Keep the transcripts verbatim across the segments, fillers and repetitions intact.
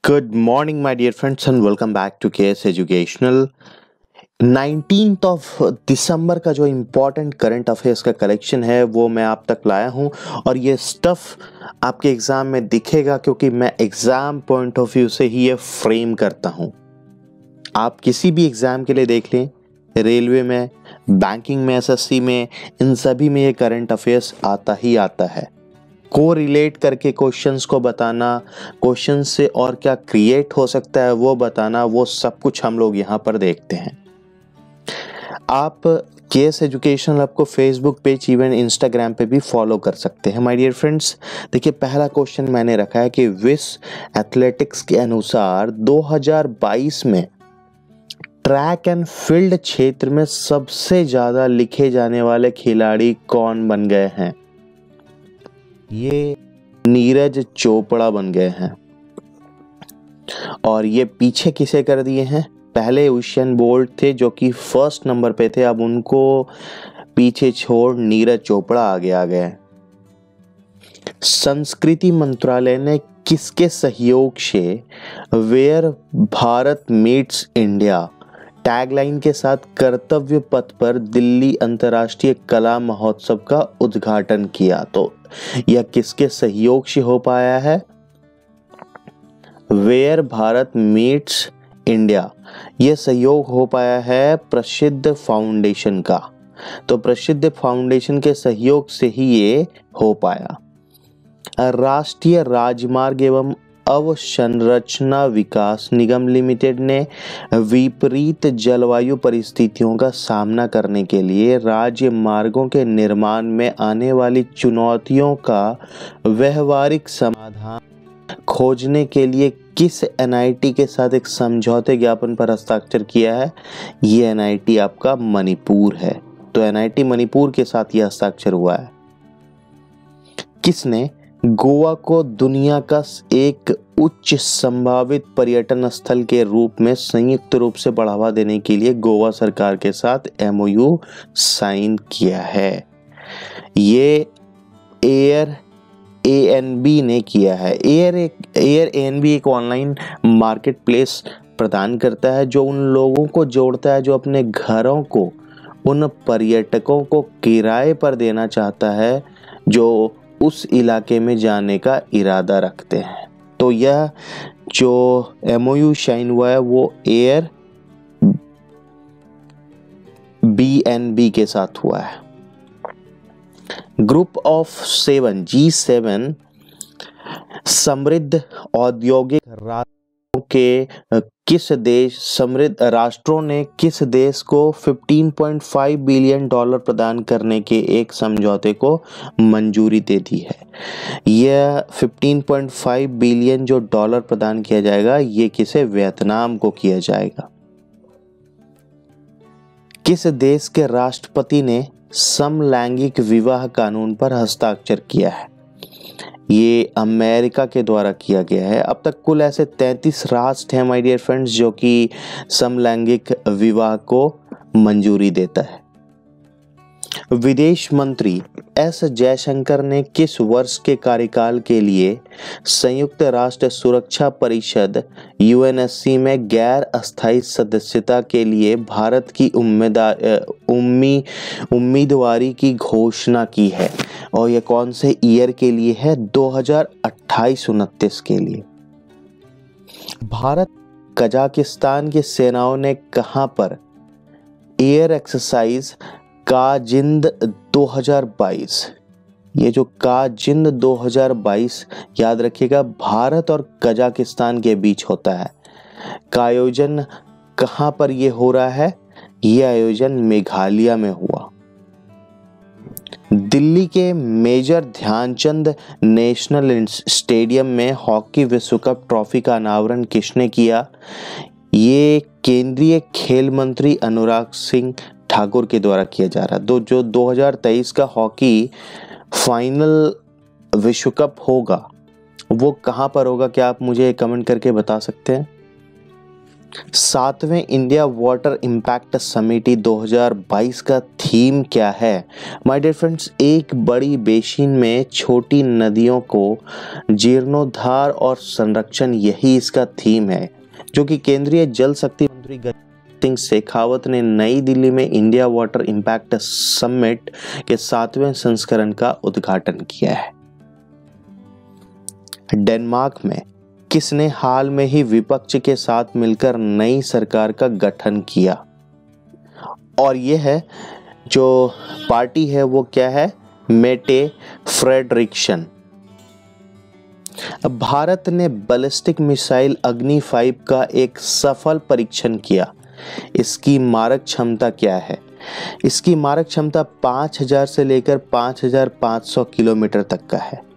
Good morning, my dear friends, and welcome back to K S Educational. Nineteenth of December का जो important current affairs का collection है वो मैं आप तक लाया हूं और ये स्टफ आपके एग्जाम में दिखेगा क्योंकि मैं एग्जाम पॉइंट ऑफ व्यू से ही ये फ्रेम करता हूं। आप किसी भी एग्जाम के लिए देख लें, रेलवे में, बैंकिंग में, एसएससी में, इन सभी में ये करंट अफेयर्स आता ही आता है। को रिलेट करके क्वेश्चंस को बताना, क्वेश्चंस से और क्या क्रिएट हो सकता है वो बताना, वो सब कुछ हम लोग यहाँ पर देखते हैं। आप केएस एजुकेशनल आपको फेसबुक पेज, इवन इंस्टाग्राम पे भी फॉलो कर सकते हैं माय डियर फ्रेंड्स। देखिए, पहला क्वेश्चन मैंने रखा है कि विश्व एथलेटिक्स के अनुसार दो हज़ार बाईस में ट्रैक एंड फील्ड क्षेत्र में सबसे ज्यादा लिखे जाने वाले खिलाड़ी कौन बन गए हैं? ये नीरज चोपड़ा बन गए हैं। और ये पीछे किसे कर दिए हैं? पहले उसेन बोल्ट थे जो कि फर्स्ट नंबर पे थे, अब उनको पीछे छोड़ नीरज चोपड़ा आगे आ गए। संस्कृति मंत्रालय ने किसके सहयोग से where Bharat meets India tagline के साथ कर्तव्य पथ पर दिल्ली अंतर्राष्ट्रीय कला महोत्सव का उद्घाटन किया? तो यह किसके सहयोग से हो पाया है? वेयर भारत मीट्स इंडिया, यह सहयोग हो पाया है प्रसिद्ध फाउंडेशन का। तो प्रसिद्ध फाउंडेशन के सहयोग से ही ये हो पाया। राष्ट्रीय राजमार्ग एवं अवसंरचना विकास निगम लिमिटेड ने विपरीत जलवायु परिस्थितियों का सामना करने के लिए राज्य मार्गों के निर्माण में आने वाली चुनौतियों का व्यवहारिक समाधान खोजने के लिए किस एनआईटी के साथ एक समझौते ज्ञापन पर हस्ताक्षर किया है? ये एनआईटी आपका मणिपुर है। तो एनआईटी मणिपुर के साथ यह हस्ताक्षर हुआ है। किसने गोवा को दुनिया का एक उच्च संभावित पर्यटन स्थल के रूप में संयुक्त रूप से बढ़ावा देने के लिए गोवा सरकार के साथ एमओयू साइन किया है? ये एयर एएनबी ने किया है। एयर एक एयर एएनबी एक ऑनलाइन मार्केट प्लेस प्रदान करता है जो उन लोगों को जोड़ता है जो अपने घरों को उन पर्यटकों को किराए पर देना चाहता है जो उस इलाके में जाने का इरादा रखते हैं। तो यह जो एमओयू साइन हुआ है वो एयर बीएनबी के साथ हुआ है। Group of seven G seven समृद्ध औद्योगिक राष्ट्रों के किस देश समृद्ध राष्ट्रों ने किस देश को पंद्रह पॉइंट पाँच बिलियन डॉलर प्रदान करने के एक समझौते को मंजूरी दे दी है? यह पंद्रह पॉइंट पाँच बिलियन जो डॉलर प्रदान किया जाएगा ये किसे? वियतनाम को किया जाएगा। किस देश के राष्ट्रपति ने समलैंगिक विवाह कानून पर हस्ताक्षर किया है? ये अमेरिका के द्वारा किया गया है। अब तक कुल ऐसे तैंतीस राष्ट्र हैं माय डियर फ्रेंड्स जो कि समलैंगिक विवाह को मंजूरी देता है। विदेश मंत्री एस जयशंकर ने किस वर्ष के कार्यकाल के लिए संयुक्त राष्ट्र सुरक्षा परिषद यूएनएससी में गैर अस्थायी सदस्यता के लिए भारत की उम्मी उम्मीदवारी की घोषणा की है? और यह कौन से ईयर के लिए है? दो हज़ार अट्ठाईस उनतीस के लिए। भारत कजाकिस्तान की सेनाओं ने कहां पर एयर एक्सरसाइज काजिंद दो हज़ार बाईस, ये जो काजिंद दो हज़ार बाईस याद रखिएगा भारत और कजाकिस्तान के बीच होता है। का आयोजन कहां पर ये हो रहा है? ये आयोजन मेघालय में हुआ। दिल्ली के मेजर ध्यानचंद नेशनल स्टेडियम में हॉकी विश्व कप ट्रॉफी का अनावरण किसने किया? ये केंद्रीय खेल मंत्री अनुराग सिंह ठाकुर के द्वारा किया जा रहा है। दो जो दो हज़ार तेईस का हॉकी फाइनल विश्व कप होगा वो कहां पर होगा? क्या आप मुझे कमेंट करके बता सकते हैं? सातवें इंडिया वाटर इम्पैक्ट समिटी दो हज़ार बाईस का थीम क्या है? माय डियर फ्रेंड्स, एक बड़ी बेसिन में छोटी नदियों को जीर्णोद्धार और संरक्षण, यही इसका थीम है, जो कि केंद्रीय जल शक्ति मंत्री गजेंद्र सिंह शेखावत ने नई दिल्ली में इंडिया वाटर इम्पैक्ट समिट के सातवें संस्करण का उद्घाटन किया है। डेनमार्क में किसने हाल में ही विपक्ष के साथ मिलकर नई सरकार का गठन किया? और यह है जो पार्टी है वो क्या है? मेटे फ्रेडरिक्सन। भारत ने बैलिस्टिक मिसाइल अग्नि फाइव का एक सफल परीक्षण किया। इसकी मारक क्षमता क्या है? इसकी मारक क्षमता पाँच हज़ार से लेकर पाँच हज़ार पाँच सौ किलोमीटर तक का है।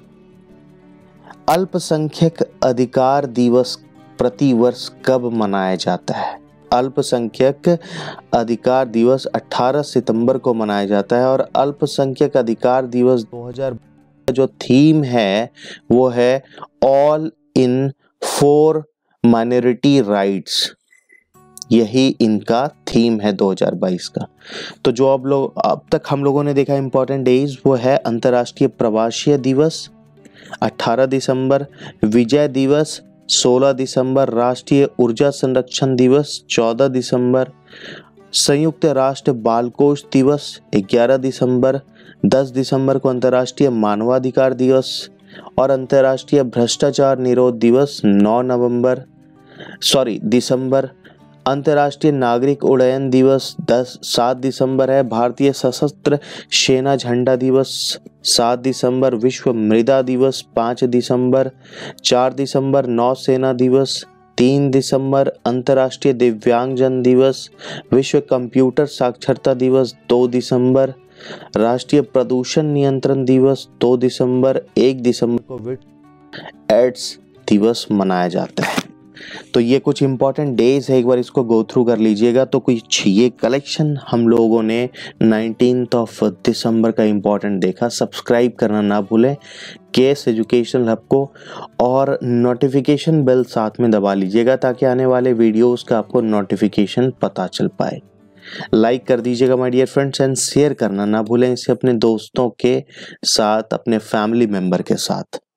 अल्पसंख्यक अधिकार दिवस प्रतिवर्ष कब मनाया जाता है? अल्पसंख्यक अधिकार दिवस अठारह सितंबर को मनाया जाता है। और अल्पसंख्यक अधिकार दिवस दो हज़ार का जो थीम है वो है all in for minority rights, यही इनका थीम है दो हज़ार बाईस का। तो जो अब लोग अब तक हम लोगों ने देखा इंपॉर्टेंट डेज, वो है अंतर्राष्ट्रीय प्रवासी दिवस अठारह दिसंबर, विजय दिवस सोलह दिसंबर, राष्ट्रीय ऊर्जा संरक्षण दिवस चौदह दिसंबर, संयुक्त राष्ट्र बाल कोष दिवस ग्यारह दिसंबर, दस दिसंबर को अंतर्राष्ट्रीय मानवाधिकार दिवस और अंतर्राष्ट्रीय भ्रष्टाचार निरोध दिवस नौ नवंबर सॉरी दिसंबर, अंतर्राष्ट्रीय नागरिक उड्डयन दिवस दस सात दिसंबर है, भारतीय सशस्त्र सेना झंडा दिवस सात दिसंबर, विश्व मृदा दिवस पाँच दिसंबर, चार दिसंबर नौसेना दिवस, तीन दिसंबर अंतर्राष्ट्रीय दिव्यांगजन दिवस, विश्व कंप्यूटर साक्षरता दिवस दो दिसंबर, राष्ट्रीय प्रदूषण नियंत्रण दिवस दो दिसंबर, एक दिसंबर को विश्व एड्स दिवस मनाया जाता है। तो ये कुछ इंपॉर्टेंट डेज है, एक बार इसको गो थ्रू कर लीजिएगा। तो कुछ ये कलेक्शन हम लोगों ने नाइनटीन्थ ऑफ दिसंबर का इंपॉर्टेंट देखा। सब्सक्राइब करना ना भूलें केएस एजुकेशनल हब को, और नोटिफिकेशन बेल साथ में दबा लीजिएगा ताकि आने वाले वीडियोस का आपको नोटिफिकेशन पता चल पाए। लाइक कर दीजिएगा my dear friends, and share करना ना भूलें इसे अपने दोस्तों के साथ, अपने फैमिली मेंबर के साथ।